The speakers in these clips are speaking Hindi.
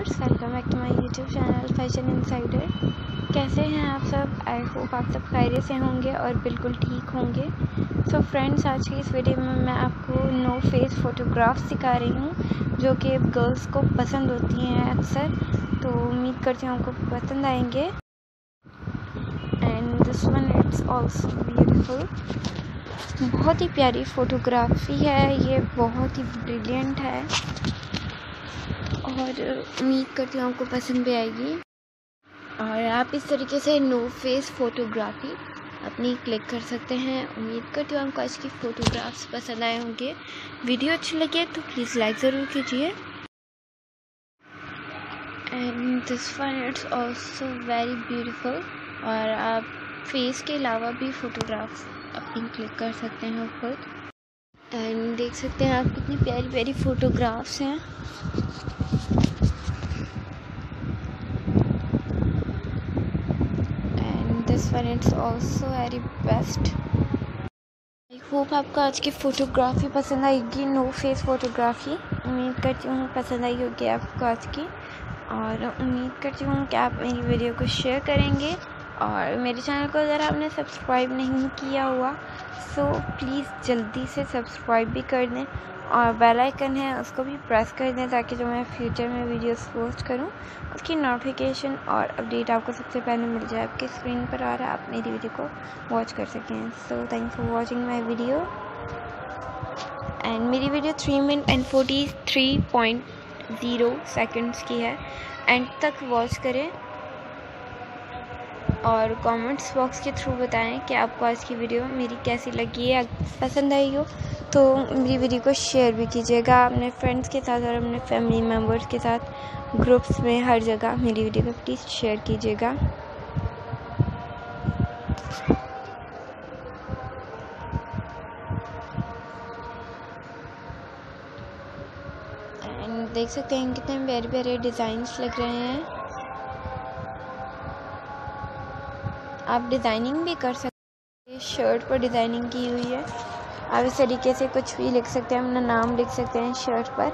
Viewers, welcome back to my YouTube channel Fashion Insider. कैसे हैं आप सब? आई होप आप सब खैरियत से होंगे और बिल्कुल ठीक होंगे। सो फ्रेंड्स, आज की इस वीडियो में मैं आपको नो फेस फ़ोटोग्राफ सिखा रही हूँ जो कि गर्ल्स को पसंद होती हैं अक्सर। तो उम्मीद करती हूँ आपको पसंद आएंगे। And this one it's also beautiful. बहुत ही प्यारी फ़ोटोग्राफी है ये, बहुत ही ब्रिलियंट है और उम्मीद करती हूँ आपको पसंद भी आएगी। और आप इस तरीके से नो फेस फ़ोटोग्राफी अपनी क्लिक कर सकते हैं। उम्मीद करती हूँ आपको आज की फ़ोटोग्राफ्स पसंद आए होंगे। वीडियो अच्छी लगे तो प्लीज़ लाइक ज़रूर कीजिए। And this one it's also very beautiful. और आप फेस के अलावा भी फ़ोटोग्राफ्स अपनी क्लिक कर सकते हैं ऊपर। एंड देख सकते हैं आप कितनी प्यारी प्यारी फ़ोटोग्राफ्स हैं। This one it's also very best. I hope आपको आज की फ़ोटोग्राफी पसंद आएगी, नो फेस फ़ोटोग्राफी। उम्मीद करती हूँ पसंद आई होगी आपको आज की, और उम्मीद करती हूँ कि आप मेरी वीडियो को शेयर करेंगे। और मेरे चैनल को अगर आपने सब्सक्राइब नहीं किया हुआ सो प्लीज़ जल्दी से सब्सक्राइब भी कर दें, और बेल आइकन है उसको भी प्रेस कर दें ताकि जो मैं फ्यूचर में वीडियोस पोस्ट करूं उसकी नोटिफिकेशन और अपडेट आपको सबसे पहले मिल जाए आपके स्क्रीन पर, और आप मेरी वीडियो को वॉच कर सकें। So thanks for watching my video. And मेरी वीडियो 3 मिनट एंड 43.0 सेकंड्स की है। एंड तक वॉच करें और कमेंट्स बॉक्स के थ्रू बताएं कि आपको आज की वीडियो मेरी कैसी लगी है। अगर पसंद आई हो तो मेरी वीडियो को शेयर भी कीजिएगा अपने फ्रेंड्स के साथ और अपने फैमिली मेम्बर्स के साथ, ग्रुप्स में, हर जगह मेरी वीडियो को प्लीज़ शेयर कीजिएगा। एंड देख सकते हैं कितने प्यारे प्यारे डिज़ाइंस लग रहे हैं। आप डिज़ाइनिंग भी कर सकते हैं। शर्ट पर डिज़ाइनिंग की हुई है। आप इस तरीके से कुछ भी लिख सकते हैं, अपना नाम लिख सकते हैं शर्ट पर,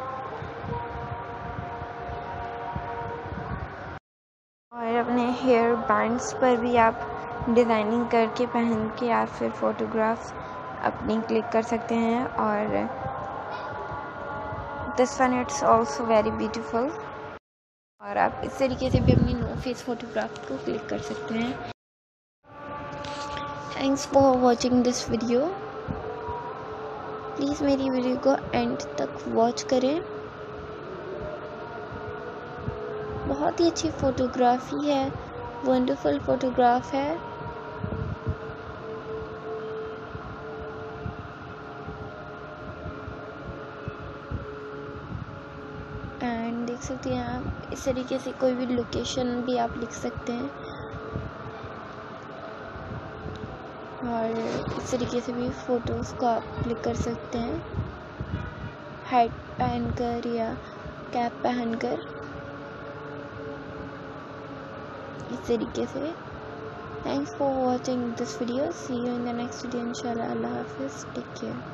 और अपने हेयर बैंड्स पर भी आप डिज़ाइनिंग करके पहन के आप फिर फ़ोटोग्राफ्स अपनी क्लिक कर सकते हैं। और this one it's also very beautiful. और आप इस तरीके से भी अपनी नो फेस फ़ोटोग्राफ को क्लिक कर सकते हैं। Thanks for watching this video. Please मेरी वीडियो को एंड तक वॉच करें। बहुत ही अच्छी फ़ोटोग्राफी है, वंडरफुल फ़ोटोग्राफ है। एंड देख सकते हैं आप इस तरीके से कोई भी लोकेशन भी आप लिख सकते हैं, और इस तरीके से भी फ़ोटोज़ को आप क्लिक कर सकते हैं, हैट पहनकर या कैप पहनकर, इस तरीके से। Thanks for watching this video. See you in the next video इंशाल्लाह। अल्लाह हाफिज़। Take care.